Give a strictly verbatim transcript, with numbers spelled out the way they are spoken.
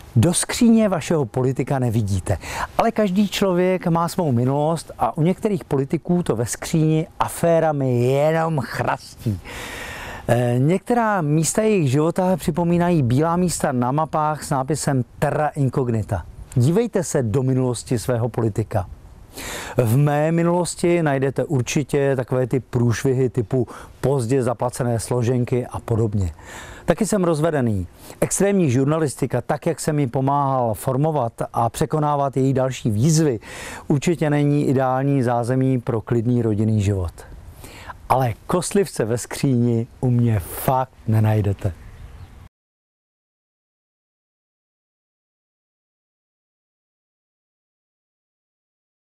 Do skříně vašeho politika nevidíte, ale každý člověk má svou minulost a u některých politiků to ve skříni aférami jenom chrastí. Některá místa jejich života připomínají bílá místa na mapách s nápisem Terra Incognita. Dívejte se do minulosti svého politika. V mé minulosti najdete určitě takové ty průšvihy typu pozdě zaplacené složenky a podobně. Taky jsem rozvedený. Extrémní žurnalistika, tak jak jsem mi pomáhal formovat a překonávat její další výzvy, určitě není ideální zázemí pro klidný rodinný život. Ale kostlivce ve skříni u mě fakt nenajdete.